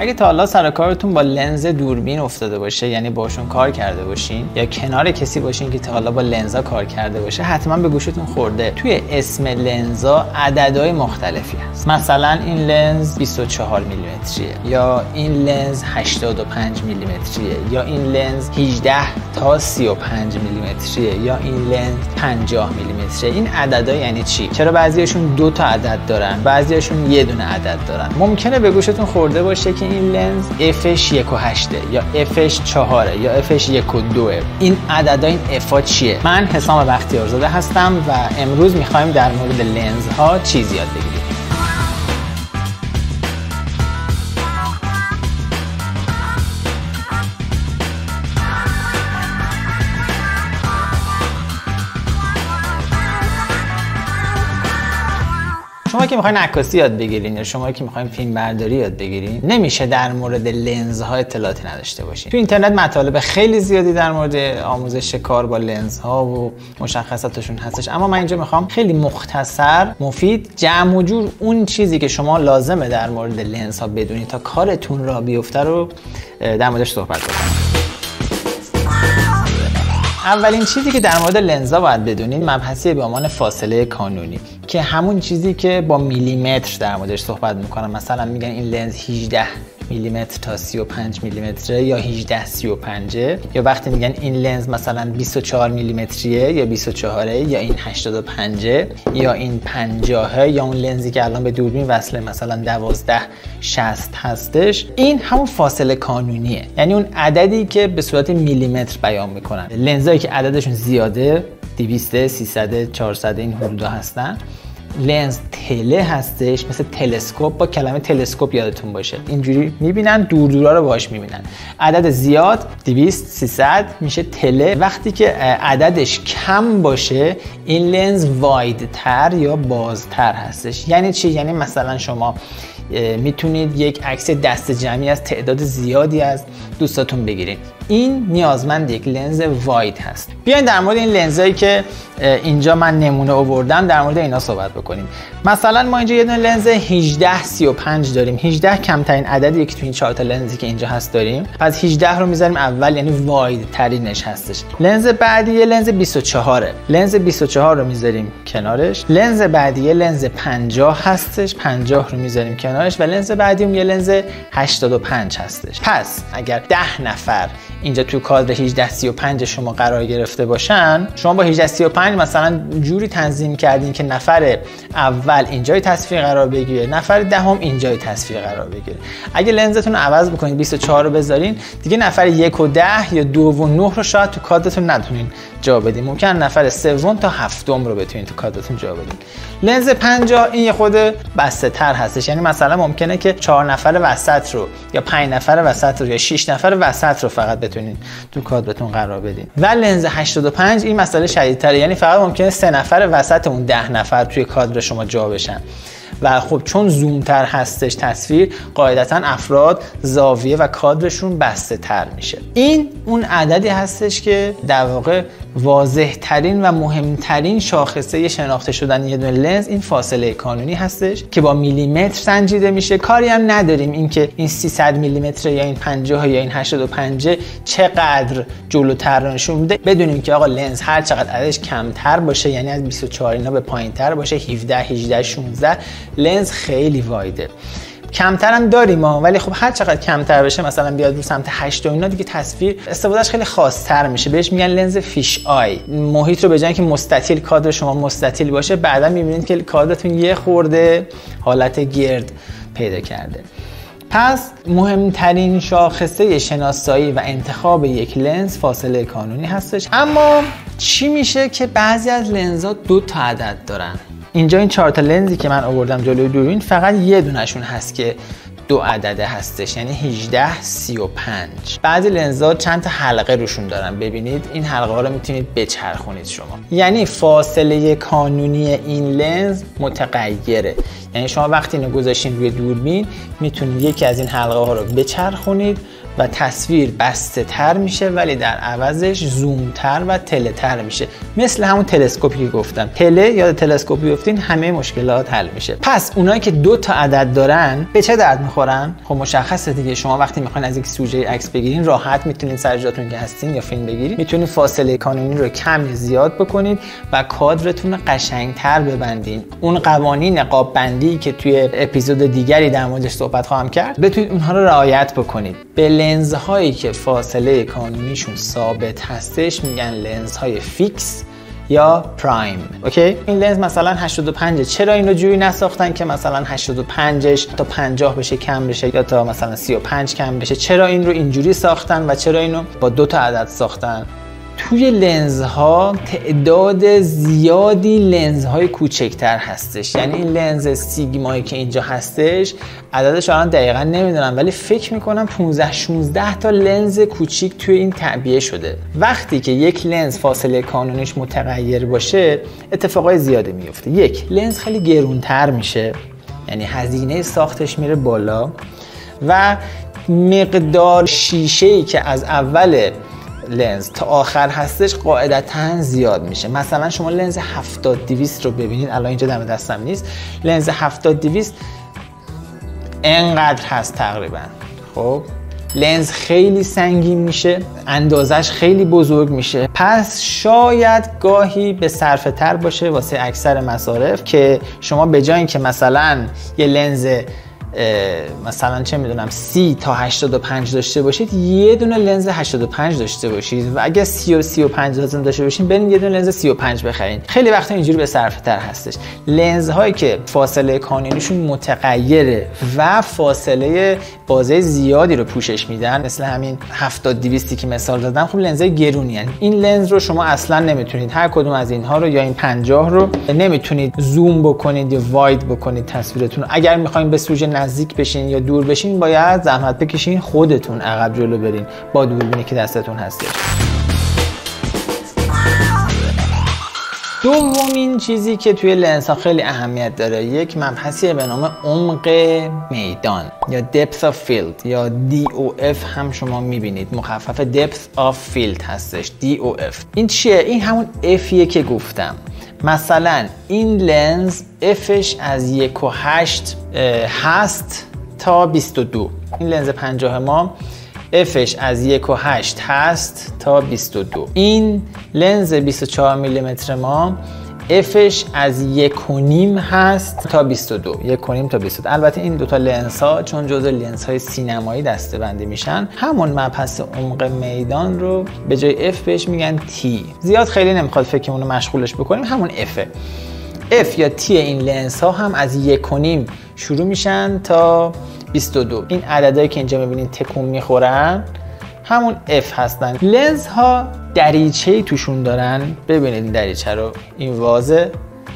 اگه تا حالا سر کارتون با لنز دوربین افتاده باشه، یعنی باشون کار کرده باشین یا کنار کسی باشین که تا حالا با لنزا کار کرده باشه، حتما به گوشتون خورده توی اسم لنزا عددهای مختلفی هست. مثلا این لنز 24 میلیمتریه، یا این لنز 85 میلیمتریه، یا این لنز 18 تا 35 میلیمتریه، یا این لنز 50 میلیمتریه. این عددها یعنی چی؟ چرا بعضیاشون 2 تا عدد دارن، بعضیاشون یه دونه عدد دارن؟ ممکنه به گوشتون خورده باشه که این لنز f'ش 1.8 یا f'ش 4 یا f'ش 1.2. این عددها، این f'ها چیه؟ من حسام بختیارزاده هستم و امروز میخوایم در مورد لنزها چیز یاد بگیریم. شما که میخواین عکاسی یاد بگیرین یا شما که میخواین فیلم برداری یاد بگیرین، نمیشه در مورد لنزها اطلاعاتی نداشته باشین. تو اینترنت مطالب خیلی زیادی در مورد آموزش کار با لنزها و مشخصاتشون هستش، اما من اینجا میخوام خیلی مختصر، مفید، جمع و جور اون چیزی که شما لازمه در مورد لنزها بدونید تا کارتون را بیفته رو در موردش صحبت کنم. اولین چیزی که در مورد لنزها باید بدونید مبحثی به عنوان فاصله کانونی، که همون چیزی که با میلیمتر در موردش صحبت میکنم. مثلا میگن این لنز 18 میلیمتر تا 35 میلیمتره یا 18 35، یا وقتی میگن این لنز مثلا 24 میلیمتریه یا 24 یا این 85 یا این 50 یا اون لنزی که الان به دوربین وصله مثلا 12 60 هستش. این همون فاصله کانونیه، یعنی اون عددی که به صورت میلیمتر بیان میکنن. لنزایی که عددشون زیاده 200 300 400 این حدودا هستن. لنز تله هستش، مثل تلسکوپ، با کلمه تلسکوپ یادتون باشه. اینجوری میبینن، دورا رو باهاش میبینن. عدد زیاد 200 300 میشه تله. وقتی که عددش کم باشه این لنز واید تر یا بازتر هستش. یعنی چی؟ یعنی مثلا شما میتونید یک عکس دست جمعی از تعداد زیادی از دوستاتون بگیرید. این نیازمند یک لنز واید هست. بیاین در مورد این لنزایی که اینجا من نمونه آوردم در مورد اینا صحبت بکنیم. مثلا ما اینجا یه دونه لنز 18 35 داریم. 18 کمترین عددیه که تو این 4 تا لنزی که اینجا هست داریم. پس 18 رو میذاریم اول، یعنی واید ترینش هستش. لنز بعدی یه لنز 24. لنز 24 رو میذاریم کنارش. لنز بعدی یه لنز 50 هستش. 50 رو میذاریم کنارش و لنز بعدی یه لنز 85 هستش. پس اگر 10 نفر اینجا تو کادر 18 35 شما قرار گرفته باشن، شما با 18 35 مثلا جوری تنظیم کردین که نفر اول اینجای تصویر قرار بگیره، نفر دهم اینجای تصویر قرار بگیره. اگه لنزتون رو عوض بکنید 24 رو بذارین، دیگه نفر 1 و 10 یا 2 و 9 رو شاید تو کادرتون نتونین جا بدین. ممکن نفر سوم تا هفتم رو بتونین تو کادرتون جا بدین. لنز 50 این یه خود بسته تر هستش، یعنی مثلا ممکنه که 4 نفر وسط رو یا 5 نفر وسط رو یا 6 نفر وسط رو فقط بتونین تو کادرتون قرار بدین. و لنز 85 این مسئله شدیدتره، یعنی فقط ممکنه 3 نفر وسط اون 10 نفر توی کادر شما جا بشن. و خب چون زوم تر هستش تصویر، قاعدتا افراد زاویه و کادرشون بسته تر میشه. این اون عددی هستش که در واقع واضح ترین و مهمترین شاخصه شناخته شدن یه دونه لنز این فاصله کانونی هستش که با میلیمتر سنجیده میشه. کاری هم نداریم اینکه این 300 میلیمتر یا این 50 یا این 85 چقدر جلوتر نشون میده. بدونیم که آقا لنز هر چقدر عددش کمتر باشه، یعنی از 24 اینا به پایینتر باشه، 17 18 16، لنز خیلی وایده. کمتر هم داریم ولی خب هر چقدر کمتر بشه، مثلا بیاد رو سمت 8 و اینا، دیگه تصویر استفادهش خیلی خاص‌تر میشه. بهش میگن لنز فیش آی. محیط رو به جای اینکه مستطیل کادر شما مستطیل باشه، بعدا میبینید که کادرتون یه خورده حالت گرد پیدا کرده. پس مهمترین شاخصه شناسایی و انتخاب یک لنز فاصله کانونی هستش. اما چی میشه که بعضی از لنزها 2 تا عدد دارن؟ اینجا این 4 تا لنزی که من آوردم جلوی دوربین فقط یه دونشون هست که 2 عدده هستش، یعنی 18 35. بعضی لنزها چند تا حلقه روشون دارن، ببینید این حلقه ها رو میتونید بچرخونید شما. یعنی فاصله کانونی این لنز متغیره، یعنی شما وقتی اینو گذاشتین روی دوربین میتونید یکی از این حلقه ها رو بچرخونید و تصویر بسته تر میشه ولی در عوضش زوم تر و تله تر میشه، مثل همون تلسکوپی که گفتم. تله یا تلسکوپ بیفتین همه مشکلات حل میشه. پس اونایی که 2 تا عدد دارن به چه درد میخورن؟ خب مشخصه دیگه، شما وقتی میخواین از یک سوژه عکس بگیرین راحت میتونید سر جاتون که هستین یا فیلم بگیرید، میتونید فاصله کانونی رو کم یا زیاد بکنید و کادرتون رو قشنگتر ببندین. اون قوانین قاب بندی که توی اپیزود دیگری در موردش صحبت خواهم کرد بتونید اونها رو رعایت بکنید. به لنزهایی که فاصله کانونیشون ثابت هستش میگن لنزهای فیکس یا پرایم. اوکی؟ این لنز مثلا 85، چرا این رو جوری نساختن که مثلا 85ش تا 50 بشه کم بشه یا تا مثلا 35 کم بشه؟ چرا این رو اینجوری ساختن و چرا اینو با 2 تا عدد ساختن؟ توی لنزها تعداد زیادی لنزهای کوچکتر هستش. یعنی این لنز سیگمایی که اینجا هستش عددش الان دقیقا نمیدونم ولی فکر میکنم 15-16 تا لنز کوچیک توی این تعبیه شده. وقتی که یک لنز فاصله کانونیش متغیر باشه اتفاقای زیاده میفته. یک، لنز خیلی گرونتر میشه، یعنی هزینه ساختش میره بالا و مقدار شیشه‌ای که از اول لنز تا آخر هستش قاعدتاً زیاد میشه. مثلا شما لنز 70-200 رو ببینید، الان اینجا دم دستم نیست، لنز 70-200 انقدر هست تقریبا. خب لنز خیلی سنگین میشه، اندازش خیلی بزرگ میشه، پس شاید گاهی به صرفه تر باشه واسه اکثر مصارف که شما به جای اینکه مثلا یه لنز مثلا چه میدونم 30 تا 85 داشته باشید یه دونه لنز 85 داشته باشید و اگه 30 و 35 لازم داشته باشین برین یه دونه لنز 35 بخرین. خیلی وقتا اینجوری به صرفه تر هستش. لنزهایی که فاصله کانونیشون متغیره و فاصله بازه زیادی رو پوشش میدن، مثل همین 70-200 که مثال دادم، خب لنزهای گرونی هستن. این لنز رو شما اصلا نمیتونید هر کدوم از اینها رو یا این 50 رو نمیتونید زوم بکنید یا واید بکنید تصویرتون. اگر میخواین به سوژه نزدیک بشین یا دور بشین باید زحمت بکشین، خودتون عقب جلو برین با دوربینی که دستتون هستش. دومین چیزی که توی لنز ها خیلی اهمیت داره یک مبحثیه به نام عمق میدان یا depth of field یا DOF هم شما میبینید، مخفف depth of field هستش. DOF این چیه؟ این همون Fیه که گفتم. مثلا این لنز Fش از 1.8 هست تا 22. این لنز 50 ما Fش از 1.8 هست تا 22. این لنز 24 میلیمتر ما Fش از 1.5 هست تا 22. 1.5 تا 22. البته این دوتا لنز ها چون جزو لنز های سینمایی دسته بندی میشن همون مبحث عمق میدان رو به جای F بهش میگن T. زیاد خیلی نمیخواد فکرمون رو مشغولش بکنیم، همون F. F یا T این لنز ها هم از 1.5 شروع میشن تا 22. این عددهایی که اینجا میبینید تکون میخورن همون F هستن. لنز ها دریچه‌ای توشون دارن، ببینید این دریچه رو، این وازه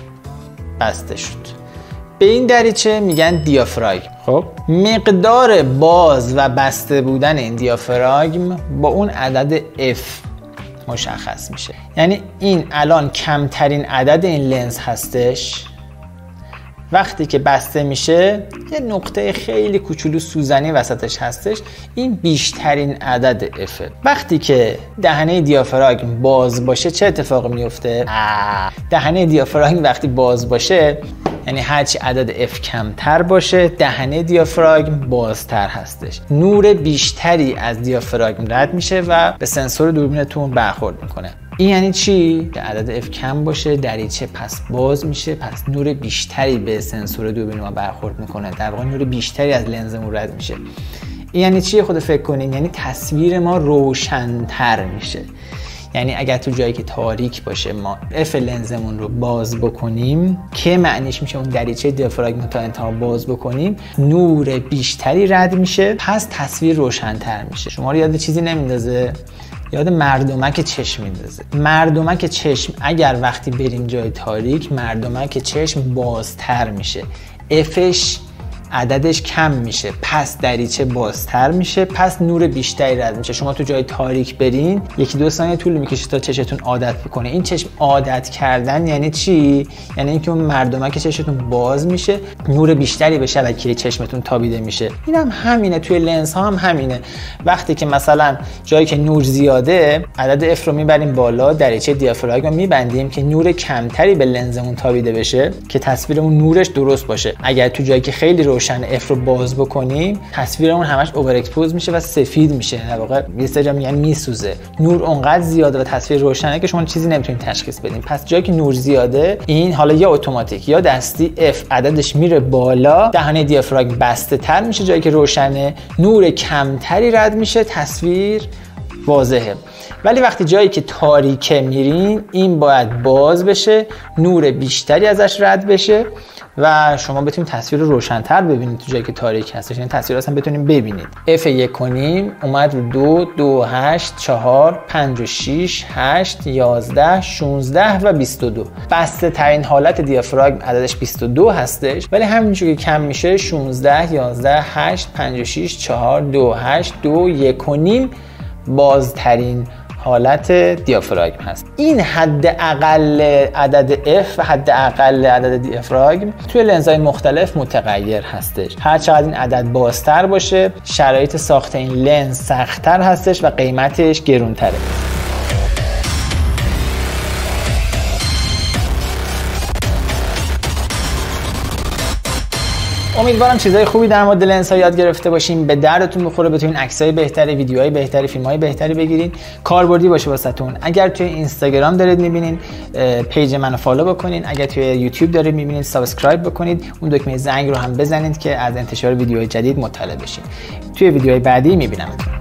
بسته شد، به این دریچه میگن دیافراگم. خب مقدار باز و بسته بودن این دیافراگم با اون عدد F مشخص میشه. یعنی این الان کمترین عدد این لنز هستش، وقتی که بسته میشه یه نقطه خیلی کوچولو سوزنی وسطش هستش، این بیشترین عدد F. وقتی که دهنه دیافراگم باز باشه چه اتفاقی میفته؟ دهنه دیافراگم وقتی باز باشه یعنی هرچی عدد F کمتر باشه دهنه دیافراگم بازتر هستش، نور بیشتری از دیافراگم رد میشه و به سنسور دوربینتون برخورد میکنه. این یعنی چی؟ که عدد F کم باشه دریچه پس باز میشه، پس نور بیشتری به سنسور دوربین ما برخورد میکنه، در واقع نور بیشتری از لنزمون رد میشه. این یعنی چی؟ خود فکر کنین، یعنی تصویر ما روشن‌تر میشه. یعنی اگر تو جایی که تاریک باشه ما F لنزمون رو باز بکنیم که معنیش میشه اون دریچه دیافراگم تا انتها باز بکنیم، نور بیشتری رد میشه، پس تصویر روشن‌تر میشه. شما رو یاد چیزی نمیندازه؟ یاد مردمک چشم میندازه. مردمک چشم اگر وقتی بریم جای تاریک مردمک چشم بازتر میشه، Fش عددش کم میشه، پس دریچه بازتر میشه، پس نور بیشتری رد میشه. شما تو جای تاریک برین 1-2 ثانیه طول میکشه تا چشتون عادت بکنه. این چشم عادت کردن یعنی چی؟ یعنی اینکه اون مردمک چشتون باز میشه، نور بیشتری به شبکیه چشمتون تابیده میشه. اینم همینه، توی لنز ها هم همینه. وقتی که مثلا جایی که نور زیاده عدد f رو میبریم بالا، دریچه دیافراگم میبندیم که نور کمتری به لنزمون تابیده بشه که تصویرمون نورش درست باشه. اگر تو جایی که خیلی روشن f رو باز بکنیم تصویرمون همش اوور اکسپوز میشه و سفید میشه، در واقع یه سری میگن میسوزه. نور اونقدر زیاده و تصویر روشنه که شما چیزی نمیتونید تشخیص بدین. پس جایی که نور زیاده این حالا یا اتوماتیک یا دستی f عددش میره بالا، دهانه دیافراگم بسته تر میشه، جایی که روشنه نور کمتری رد میشه، تصویر واضحه. ولی وقتی جایی که تاریکه میرین این باید باز بشه، نور بیشتری ازش رد بشه و شما بتونید تصویر رو روشن‌تر ببینید تو جایی که تاریک هستش، یعنی تصویر اصلا بتونید ببینید. f1.5 اومد رو 2 2 8 4 5 6 8 11 16 و 22. بسته ترین حالت دیافراگم عددش 22 هستش، ولی همینجوری که کم میشه 16 11 8 5 6 4 2 8 2 1.5 بازترین حالت دیافراگم هست. این حد اقل عدد f و حد اقل عدد دیافراگم توی لنزهای مختلف متغیر هستش. هر چقدر این عدد بازتر باشه شرایط ساخت این لنز سخت‌تر هستش و قیمتش گرونتره. امیدوارم چیزای خوبی در مورد لنزها یاد گرفته باشین، به دردتون بخوره، بتونین عکسای بهتری، ویدیوهای بهتری، فیلم‌های بهتری بگیرین، کاربردی باشه واسهتون. اگر توی اینستاگرام دارید می‌بینین پیج منو فالو بکنین، اگر توی یوتیوب دارید می‌بینین سابسکرایب بکنید، اون دکمه زنگ رو هم بزنید که از انتشار ویدیوهای جدید مطلع بشین. توی ویدیوهای بعدی می‌بینمتون.